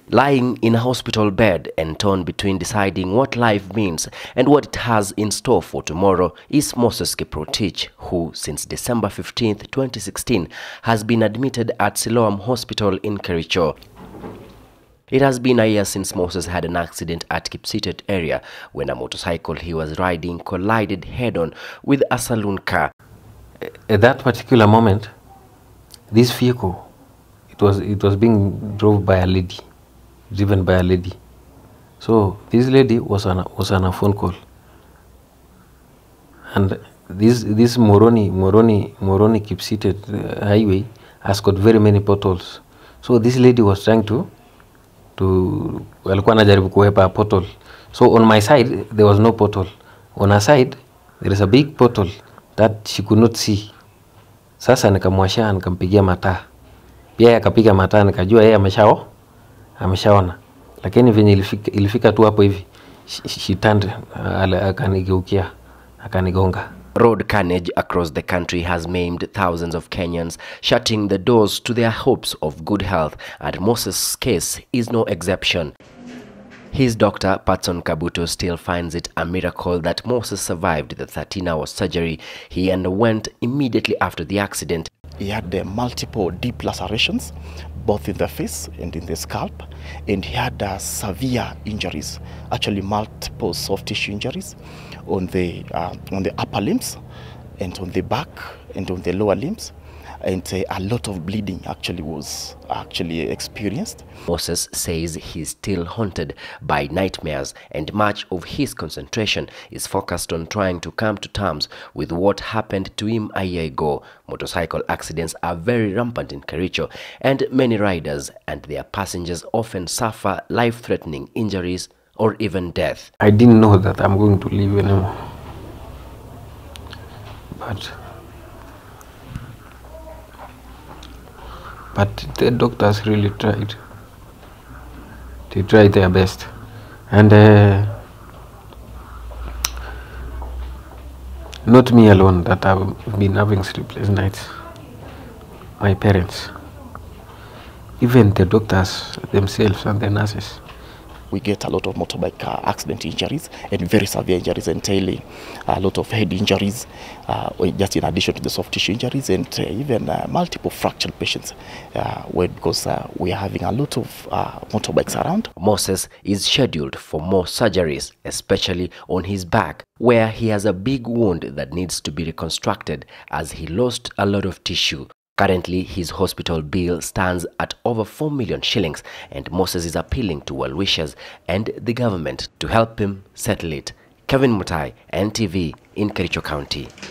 Lying in a hospital bed and torn between deciding what life means and what it has in store for tomorrow is Moses Kiprotich, who since December 15, 2016 has been admitted at Siloam Hospital in Kericho. It has been a year since Moses had an accident at Kiprotich area when a motorcycle he was riding collided head-on with a saloon car. At that particular moment, this vehicle, it was being driven by a lady. So this lady was on a phone call, and this Moroni Kiprotich highway has got very many potholes. So this lady was trying to walikuwa anajaribu kuhepa pothole. So on my side there was no pothole. On her side there is a big pothole that she could not see. Sasa nikamwashia, nikampigia mataa. Pia akapiga mataa, nikajua yeye ameshaona. Lakini venye ilifika tu hapo hivi, she turned, akanigeukia, akanigonga. Road carnage across the country has maimed thousands of Kenyans, shutting the doors to their hopes of good health, and Moses' case is no exception. His doctor, Patson Kabuto, still finds it a miracle that Moses survived the 13-hour surgery he underwent immediately after the accident. He had multiple deep lacerations, both in the face and in the scalp, and he had severe injuries, actually multiple soft tissue injuries on the upper limbs and on the back and on the lower limbs, and a lot of bleeding was experienced. Moses says he's still haunted by nightmares, and much of his concentration is focused on trying to come to terms with what happened to him a year ago. Motorcycle accidents are very rampant in Kericho, and many riders and their passengers often suffer life-threatening injuries or even death. I didn't know that I'm going to live anymore, but the doctors really tried. They tried their best, and not me alone that I've been having sleepless nights. My parents, even the doctors themselves and the nurses. We get a lot of motorbike accident injuries and very severe injuries, entailing a lot of head injuries, just in addition to the soft tissue injuries, and even multiple fractured patients, because we are having a lot of motorbikes around. Moses is scheduled for more surgeries, especially on his back, where he has a big wound that needs to be reconstructed as he lost a lot of tissue. Currently, his hospital bill stands at over 4 million shillings, and Moses is appealing to well-wishers and the government to help him settle it. Kevin Mutai, NTV in Kericho County.